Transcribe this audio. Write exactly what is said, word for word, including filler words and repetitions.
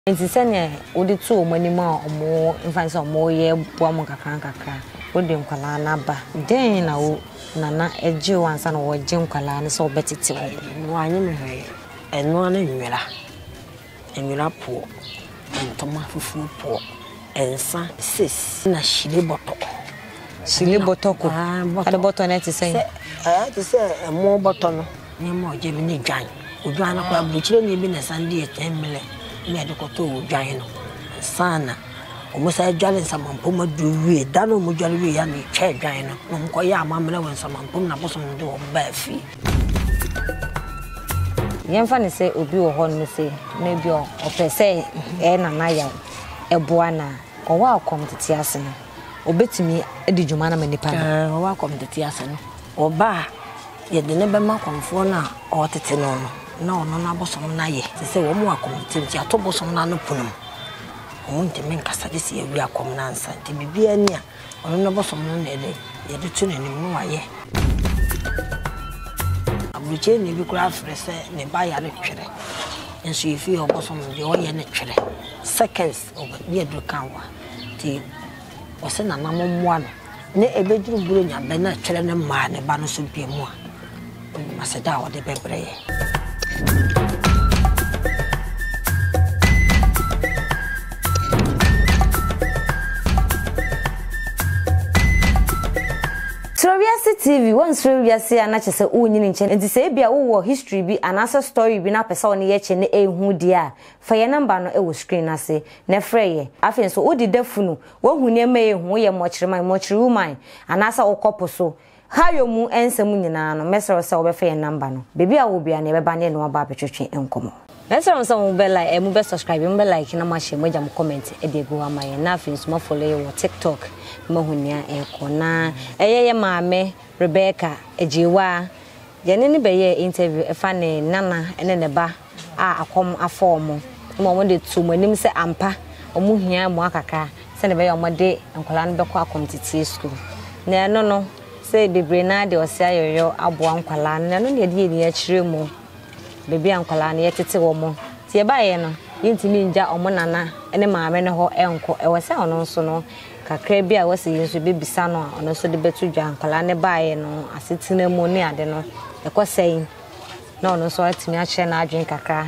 Nti sene odi tu omanima omo mfanse omo ye boa mo kakran kakra odi nkwala na ba den na wo nana eje wansa na wo je nkwala ne so betete wo wo anyi me hwe eno na nwira nwira po ntoma fufu po ensa sis na shile boto shile boto ko ade boto na ti sen eh ti se emo boto no ni mo je bi ni dwan odwan na kwa buchire ni bi na sande e ten mile me de koto odwan no sana omo sa dwan nsamampo maduwie da no mo dwan wie ya ni twa dwan no no ko ya amamle won nsamampo na bosom de wo ba fi yemfa ne se obi wo ho no se na bi o opese e Nana Yaw eboa na owa Akorm tete ase no obetimi edi dwuma na manipa no owa Akorm tete ase no oba ye de ne be ma konfo na o tete no no na ono na bosom na ye se wo mo Akorm tete ato bosom na no punum o nti men kasa de se wi Akorm na ansa nti bibia ni a ono na bosom no na ele ye de tu nanim no waye abuche ni bi kura frese ne ba ya ne twere enso ye fi obosom de o ye ne twere seconds over ye do kanwa ti o se na na mommoa no ne ebeduru buru nya be na twere ne ma ne ba no so bia mu a maseda o de bebreye SuroWiase T V one SuroWiase anache se unyini nche nti se bia wo history bi anasa story bi na pesa one ye che ne ehu dia fa ye number no e wo screen ase na freye afi so odi dafunu wo hu ne ma ehu ye mochirema mochiruman anasa okopo so hayo mu ensem nyina no mesero se wo be fa ye number no bebi a wo bia ne be ba ne no ba betwetwe enkomo mesero se wo be like e mu be subscribe mu be like na ma share mo jam comment e de go amaye na afi so ma follow ye wo TikTok mahunia ekona eyeye maame Rebecca ejiwa yene ne beye interview efa ne nana ene ne ba a Akorm aform mo mo de tu manim se ampa omo hia mo akaka se ne beye omode nkola no bekọ Akorm titi school na no no se bebre na de osia yoyo aboa nkola no no ne de ye akire mu bebi nkola no yetete wo mo tie ba ye no yintimi nja omo nana ene maame ne ho enko e wose ono nso no kakra bi a wose yesu bebisa no ono so de betu dwa nkola ne baaye no asetina mu ne ade no ekosɛn na ono so atimi a kire na adwen kakra